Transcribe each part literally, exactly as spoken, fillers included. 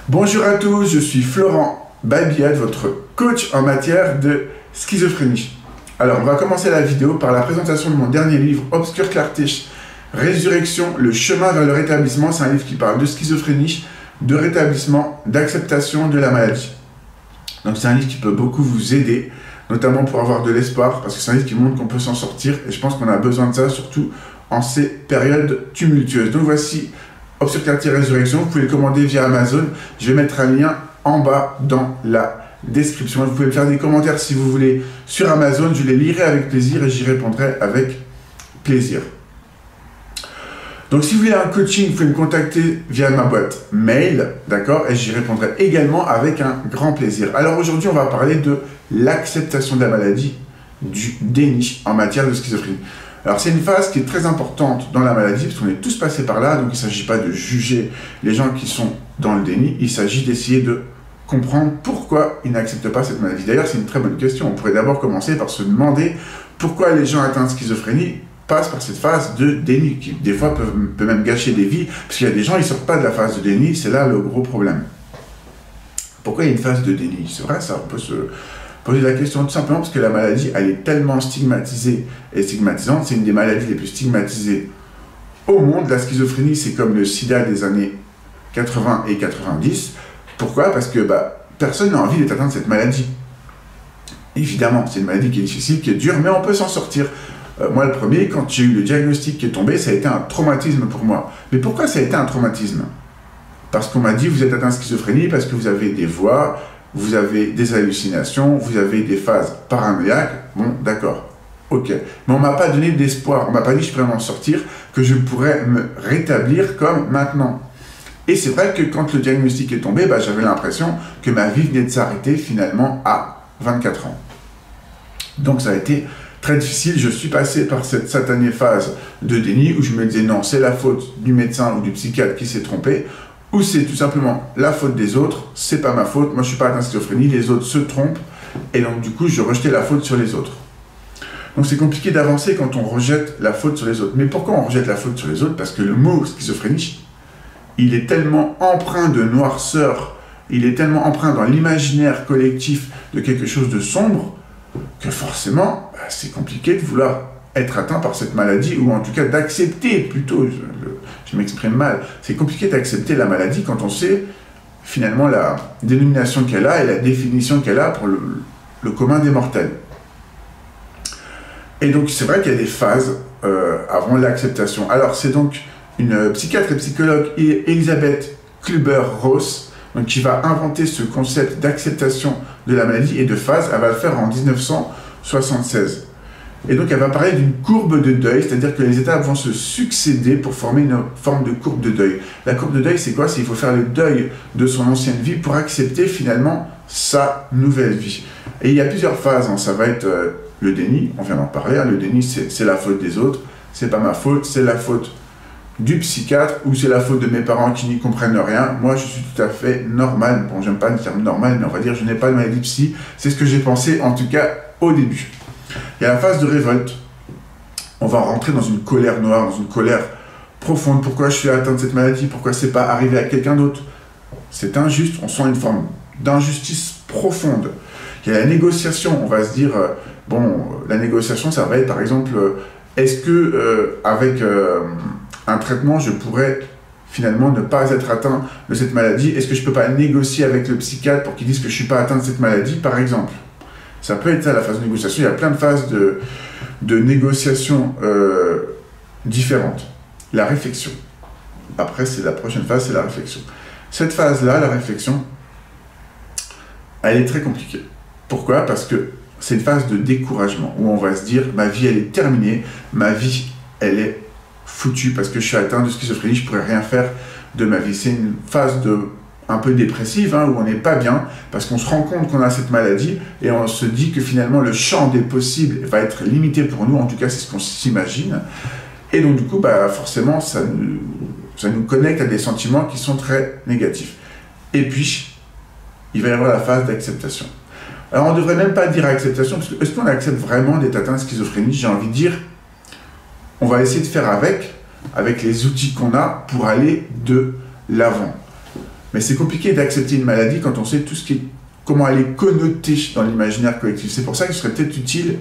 Bonjour à tous, je suis Florent Babillade, votre coach en matière de schizophrénie. Alors, on va commencer la vidéo par la présentation de mon dernier livre, Obscure Clarté, Résurrection, le chemin vers le rétablissement. C'est un livre qui parle de schizophrénie, de rétablissement, d'acceptation de la maladie. Donc, c'est un livre qui peut beaucoup vous aider, notamment pour avoir de l'espoir, parce que c'est un livre qui montre qu'on peut s'en sortir, et je pense qu'on a besoin de ça, surtout en ces périodes tumultueuses. Donc, voici Obscure Clarté, Résurrection. Vous pouvez le commander via Amazon. Je vais mettre un lien en bas dans la description. Vous pouvez me faire des commentaires si vous voulez sur Amazon. Je les lirai avec plaisir et j'y répondrai avec plaisir. Donc, si vous voulez un coaching, vous pouvez me contacter via ma boîte mail, d'accord? Et j'y répondrai également avec un grand plaisir. Alors, aujourd'hui, on va parler de l'acceptation de la maladie, du déni en matière de schizophrénie. Alors, c'est une phase qui est très importante dans la maladie, parce qu'on est tous passés par là, donc il ne s'agit pas de juger les gens qui sont dans le déni, il s'agit d'essayer de comprendre pourquoi ils n'acceptent pas cette maladie. D'ailleurs, c'est une très bonne question. On pourrait d'abord commencer par se demander pourquoi les gens atteints de schizophrénie passent par cette phase de déni, qui des fois peut, peut même gâcher des vies, parce qu'il y a des gens, ils ne sortent pas de la phase de déni, c'est là le gros problème. Pourquoi il y a une phase de déni? C'est vrai, ça, on peut se poser la question tout simplement parce que la maladie, elle est tellement stigmatisée et stigmatisante, c'est une des maladies les plus stigmatisées au monde. La schizophrénie, c'est comme le sida des années quatre-vingts et quatre-vingt-dix. Pourquoi? Parce que bah, personne n'a envie d'être atteint de cette maladie. Évidemment, c'est une maladie qui est difficile, qui est dure, mais on peut s'en sortir. Euh, moi, le premier, quand j'ai eu le diagnostic qui est tombé, ça a été un traumatisme pour moi. Mais pourquoi ça a été un traumatisme? Parce qu'on m'a dit, vous êtes atteint de schizophrénie parce que vous avez des voix, vous avez des hallucinations, vous avez des phases paranoïaques. Bon, d'accord, ok. Mais on ne m'a pas donné d'espoir, on ne m'a pas dit que je pourrais m'en sortir, que je pourrais me rétablir comme maintenant. Et c'est vrai que quand le diagnostic est tombé, bah, j'avais l'impression que ma vie venait de s'arrêter finalement à vingt-quatre ans. Donc ça a été très difficile. Je suis passé par cette satanée phase de déni où je me disais non, c'est la faute du médecin ou du psychiatre qui s'est trompé, ou c'est tout simplement la faute des autres, c'est pas ma faute, moi je suis pas atteint de schizophrénie, les autres se trompent, et donc du coup je rejetais la faute sur les autres. Donc c'est compliqué d'avancer quand on rejette la faute sur les autres. Mais pourquoi on rejette la faute sur les autres? Parce que le mot schizophrénie, il est tellement empreint de noirceur, il est tellement empreint dans l'imaginaire collectif de quelque chose de sombre, que forcément, bah, c'est compliqué de vouloir être atteint par cette maladie, ou en tout cas d'accepter plutôt, je, je m'exprime mal, c'est compliqué d'accepter la maladie quand on sait finalement la dénomination qu'elle a et la définition qu'elle a pour le, le commun des mortels. Et donc c'est vrai qu'il y a des phases euh, avant l'acceptation. Alors c'est donc une psychiatre et psychologue, Elisabeth Kübler-Ross, donc, qui va inventer ce concept d'acceptation de la maladie et de phase. Elle va le faire en mille neuf cent soixante-seize. Et donc, elle va parler d'une courbe de deuil, c'est-à-dire que les étapes vont se succéder pour former une forme de courbe de deuil. La courbe de deuil, c'est quoi? C'est qu'il faut faire le deuil de son ancienne vie pour accepter finalement sa nouvelle vie. Et il y a plusieurs phases, hein. Ça va être euh, le déni, on vient d'en parler, hein. Le déni, c'est la faute des autres, c'est pas ma faute, c'est la faute du psychiatre, ou c'est la faute de mes parents qui n'y comprennent rien. Moi, je suis tout à fait normal. Bon, j'aime pas le terme normal, mais on va dire je n'ai pas de maladie psy. C'est ce que j'ai pensé, en tout cas, au début. Il y a la phase de révolte. On va rentrer dans une colère noire, dans une colère profonde. Pourquoi je suis atteint de cette maladie? Pourquoi c'est pas arrivé à quelqu'un d'autre? C'est injuste. On sent une forme d'injustice profonde. Il y a la négociation. On va se dire, euh, bon, la négociation, ça va être, par exemple, euh, est-ce que, euh, avec euh, un traitement, je pourrais finalement ne pas être atteint de cette maladie? Est-ce que je peux pas négocier avec le psychiatre pour qu'il dise que je suis pas atteint de cette maladie, par exemple? Ça peut être ça, la phase de négociation. Il y a plein de phases de, de négociation euh, différentes. La réflexion. Après, c'est la prochaine phase, c'est la réflexion. Cette phase-là, la réflexion, elle est très compliquée. Pourquoi? Parce que c'est une phase de découragement, où on va se dire, ma vie, elle est terminée, ma vie, elle est foutue, parce que je suis atteint de schizophrénie, je ne pourrais rien faire de ma vie. C'est une phase de un peu dépressive, hein, où on n'est pas bien, parce qu'on se rend compte qu'on a cette maladie, et on se dit que finalement le champ des possibles va être limité pour nous, en tout cas c'est ce qu'on s'imagine, et donc du coup, bah, forcément, ça nous, ça nous connecte à des sentiments qui sont très négatifs. Et puis, il va y avoir la phase d'acceptation. Alors on ne devrait même pas dire acceptation, parce que est-ce qu'on accepte vraiment d'être atteint de schizophrénie? J'ai envie de dire, on va essayer de faire avec, avec les outils qu'on a pour aller de l'avant. Mais c'est compliqué d'accepter une maladie quand on sait tout ce qui est, comment elle est connotée dans l'imaginaire collectif. C'est pour ça qu'il serait peut-être utile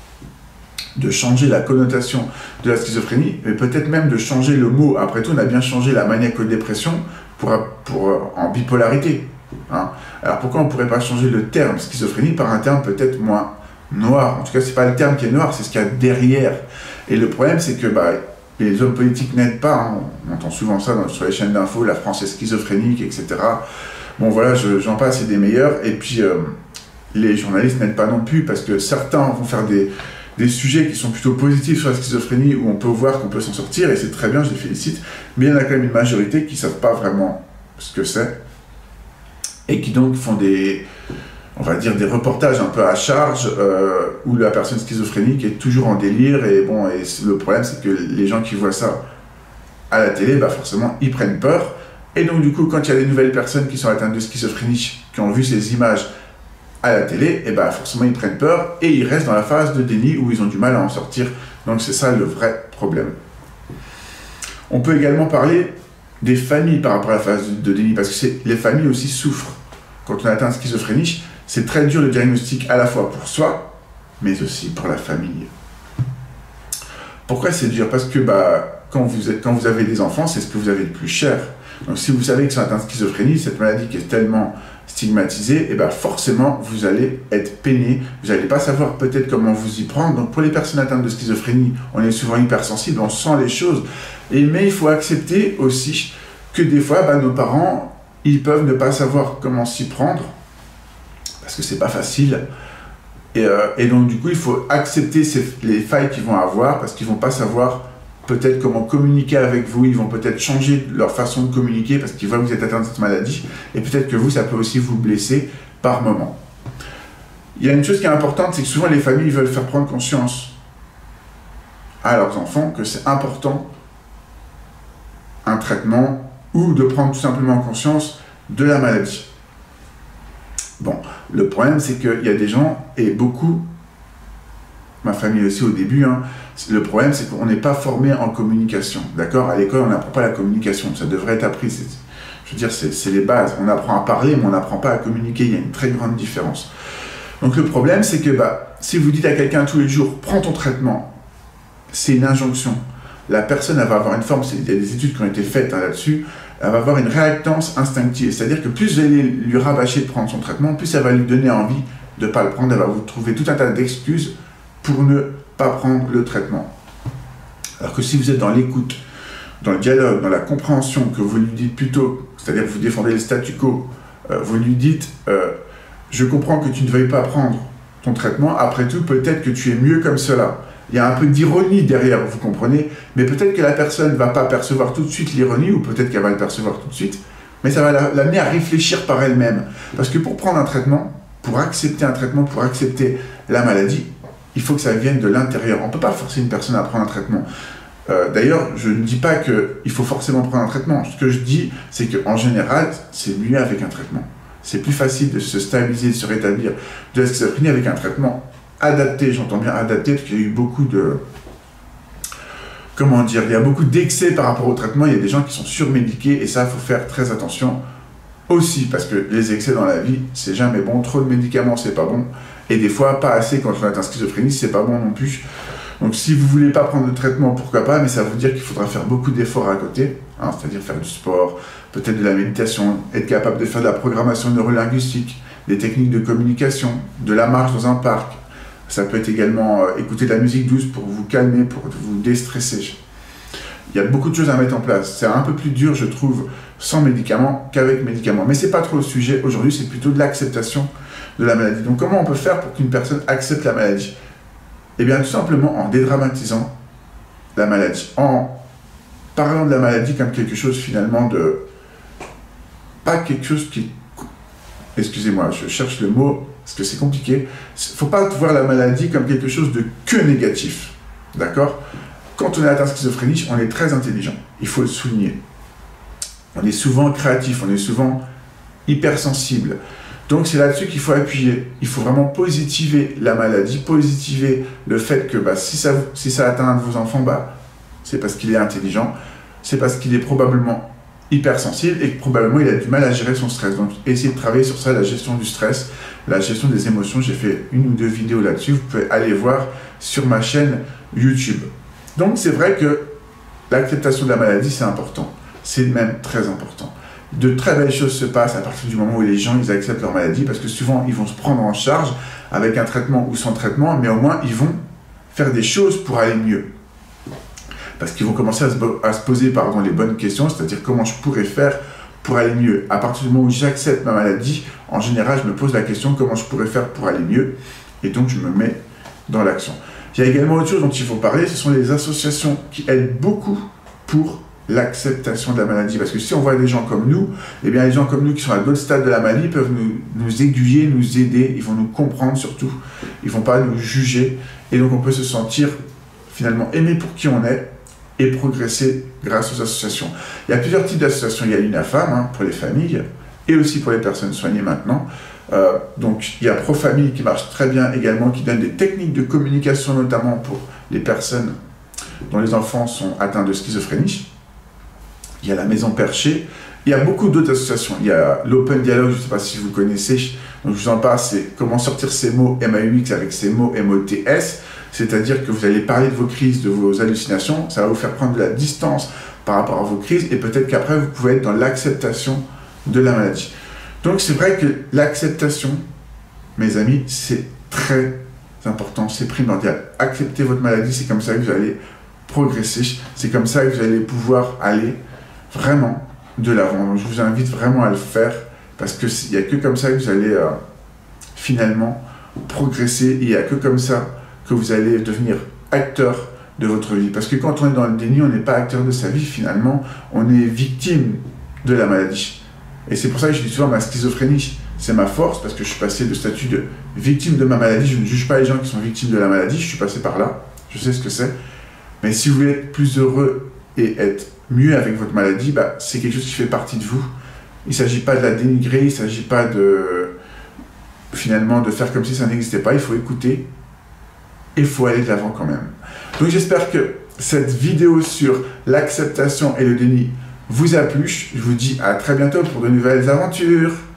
de changer la connotation de la schizophrénie, mais peut-être même de changer le mot. Après tout, on a bien changé la maniaco-dépression pour, pour, en bipolarité. Hein. Alors pourquoi on ne pourrait pas changer le terme schizophrénie par un terme peut-être moins noir? En tout cas, ce n'est pas le terme qui est noir, c'est ce qu'il y a derrière. Et le problème, c'est que bah, les hommes politiques n'aident pas. Hein. On entend souvent ça dans, sur les chaînes d'infos, la France est schizophrénique, et cetera. Bon voilà, j'en passe, c'est des meilleurs. Et puis, euh, les journalistes n'aident pas non plus, parce que certains vont faire des... des sujets qui sont plutôt positifs sur la schizophrénie, où on peut voir qu'on peut s'en sortir, et c'est très bien, je les félicite, mais il y en a quand même une majorité qui ne savent pas vraiment ce que c'est, et qui donc font des, on va dire, des reportages un peu à charge, euh, où la personne schizophrénique est toujours en délire, et bon, et le problème c'est que les gens qui voient ça à la télé, bah forcément, ils prennent peur, et donc du coup, quand il y a des nouvelles personnes qui sont atteintes de schizophrénie, qui ont vu ces images à la télé, et ben forcément ils prennent peur et ils restent dans la phase de déni où ils ont du mal à en sortir. Donc c'est ça le vrai problème. On peut également parler des familles par rapport à la phase de déni, parce que les familles aussi souffrent. Quand on atteint schizophrénie, c'est très dur le diagnostic à la fois pour soi, mais aussi pour la famille. Pourquoi c'est dur? Parce que bah, quand, vous êtes, quand vous avez des enfants, c'est ce que vous avez le plus cher. Donc si vous savez que c'est atteint de schizophrénie, cette maladie qui est tellement stigmatisée, et ben forcément vous allez être peiné, vous n'allez pas savoir peut-être comment vous y prendre. Donc pour les personnes atteintes de schizophrénie, on est souvent hypersensible, on sent les choses, et, mais il faut accepter aussi que des fois bah, nos parents, ils peuvent ne pas savoir comment s'y prendre, parce que c'est pas facile, et, euh, et donc du coup il faut accepter ces, les failles qu'ils vont avoir, parce qu'ils vont pas savoir peut-être comment communiquer avec vous, ils vont peut-être changer leur façon de communiquer parce qu'ils voient que vous êtes atteint de cette maladie, et peut-être que vous, ça peut aussi vous blesser par moment. Il y a une chose qui est importante, c'est que souvent les familles veulent faire prendre conscience à leurs enfants que c'est important un traitement ou de prendre tout simplement conscience de la maladie. Bon, le problème c'est qu'il y a des gens, et beaucoup, ma famille aussi au début, hein, le problème, c'est qu'on n'est pas formé en communication, d'accord? À l'école, on n'apprend pas la communication, ça devrait être appris. Je veux dire, c'est les bases. On apprend à parler, mais on n'apprend pas à communiquer. Il y a une très grande différence. Donc le problème, c'est que bah, si vous dites à quelqu'un tous les jours, prends ton traitement, c'est une injonction. La personne, elle va avoir une forme, il y a des études qui ont été faites hein, là-dessus, elle va avoir une réactance instinctive. C'est-à-dire que plus vous allez lui rabâcher de prendre son traitement, plus ça va lui donner envie de ne pas le prendre. Elle va vous trouver tout un tas d'excuses pour ne pas prendre le traitement. Alors que si vous êtes dans l'écoute, dans le dialogue, dans la compréhension, que vous lui dites plutôt, c'est-à-dire que vous défendez le statu quo, euh, vous lui dites euh, « je comprends que tu ne veuilles pas prendre ton traitement, après tout, peut-être que tu es mieux comme cela ». Il y a un peu d'ironie derrière, vous comprenez, mais peut-être que la personne ne va pas percevoir tout de suite l'ironie, ou peut-être qu'elle va le percevoir tout de suite, mais ça va l'amener à réfléchir par elle-même. Parce que pour prendre un traitement, pour accepter un traitement, pour accepter la maladie, il faut que ça vienne de l'intérieur. On ne peut pas forcer une personne à prendre un traitement. Euh, D'ailleurs, je ne dis pas qu'il faut forcément prendre un traitement. Ce que je dis, c'est qu'en général, c'est mieux avec un traitement. C'est plus facile de se stabiliser, de se rétablir de la schizophrénie avec un traitement adapté. J'entends bien adapté, parce qu'il y a eu beaucoup de... Comment dire? Il y a beaucoup d'excès par rapport au traitement. Il y a des gens qui sont surmédiqués, et ça, il faut faire très attention aussi, parce que les excès dans la vie, c'est jamais bon. Trop de médicaments, c'est pas bon. Et des fois, pas assez quand on atteint schizophrénie, c'est pas bon non plus. Donc si vous voulez pas prendre de traitement, pourquoi pas, mais ça veut dire qu'il faudra faire beaucoup d'efforts à côté, hein, c'est-à-dire faire du sport, peut-être de la méditation, être capable de faire de la programmation neurolinguistique, des techniques de communication, de la marche dans un parc. Ça peut être également euh, écouter de la musique douce pour vous calmer, pour vous déstresser. Il y a beaucoup de choses à mettre en place. C'est un peu plus dur, je trouve, sans médicaments qu'avec médicaments. Mais c'est pas trop le sujet. Aujourd'hui, c'est plutôt de l'acceptation de la maladie. Donc comment on peut faire pour qu'une personne accepte la maladie? Eh bien tout simplement en dédramatisant la maladie, en parlant de la maladie comme quelque chose finalement de... pas quelque chose qui... Excusez-moi, je cherche le mot, parce que c'est compliqué. Il ne faut pas voir la maladie comme quelque chose de que négatif, d'accord? Quand on est atteint de schizophrénie, on est très intelligent, il faut le souligner. On est souvent créatif, on est souvent hypersensible. Donc c'est là-dessus qu'il faut appuyer. Il faut vraiment positiver la maladie, positiver le fait que bah, si, ça, si ça atteint un de vos enfants, bah, c'est parce qu'il est intelligent, c'est parce qu'il est probablement hypersensible et que probablement il a du mal à gérer son stress. Donc essayez de travailler sur ça, la gestion du stress, la gestion des émotions. J'ai fait une ou deux vidéos là-dessus, vous pouvez aller voir sur ma chaîne YouTube. Donc c'est vrai que l'acceptation de la maladie, c'est important, c'est même très important. De très belles choses se passent à partir du moment où les gens ils acceptent leur maladie, parce que souvent ils vont se prendre en charge avec un traitement ou sans traitement, mais au moins ils vont faire des choses pour aller mieux. Parce qu'ils vont commencer à se, à se poser pardon, les bonnes questions, c'est-à-dire comment je pourrais faire pour aller mieux. À partir du moment où j'accepte ma maladie, en général, je me pose la question comment je pourrais faire pour aller mieux, et donc je me mets dans l'action. Il y a également autre chose dont il faut parler, ce sont les associations qui aident beaucoup pour l'acceptation de la maladie. Parce que si on voit des gens comme nous, eh bien les gens comme nous qui sont à d'autres stades de la maladie peuvent nous, nous aiguiller, nous aider, ils vont nous comprendre surtout, ils ne vont pas nous juger, et donc on peut se sentir finalement aimé pour qui on est, et progresser grâce aux associations. Il y a plusieurs types d'associations. Il y a l'UNAFAM hein, pour les familles et aussi pour les personnes soignées maintenant. Euh, donc il y a ProFamille qui marche très bien également, qui donne des techniques de communication notamment pour les personnes dont les enfants sont atteints de schizophrénie. Il y a la Maison Perchée. Il y a beaucoup d'autres associations. Il y a l'Open Dialogue, je ne sais pas si vous connaissez. Donc je vous en parle, c'est comment sortir ces mots M A U X avec ces mots M O T S. C'est-à-dire que vous allez parler de vos crises, de vos hallucinations, ça va vous faire prendre de la distance par rapport à vos crises, et peut-être qu'après, vous pouvez être dans l'acceptation de la maladie. Donc, c'est vrai que l'acceptation, mes amis, c'est très important, c'est primordial. Acceptez votre maladie, c'est comme ça que vous allez progresser, c'est comme ça que vous allez pouvoir aller vraiment de l'avant. Donc, je vous invite vraiment à le faire, parce qu'il n'y a que comme ça que vous allez euh, finalement progresser, et il n'y a que comme ça que vous allez devenir acteur de votre vie. Parce que quand on est dans le déni, on n'est pas acteur de sa vie, finalement, on est victime de la maladie. Et c'est pour ça que je dis souvent, ma schizophrénie, c'est ma force, parce que je suis passé de statut de victime de ma maladie. Je ne juge pas les gens qui sont victimes de la maladie, je suis passé par là, je sais ce que c'est. Mais si vous voulez être plus heureux et être mieux avec votre maladie, bah, c'est quelque chose qui fait partie de vous. Il ne s'agit pas de la dénigrer, il ne s'agit pas de, finalement, de faire comme si ça n'existait pas, il faut écouter. Et il faut aller de l'avant quand même. Donc j'espère que cette vidéo sur l'acceptation et le déni vous a plu. Je vous dis à très bientôt pour de nouvelles aventures.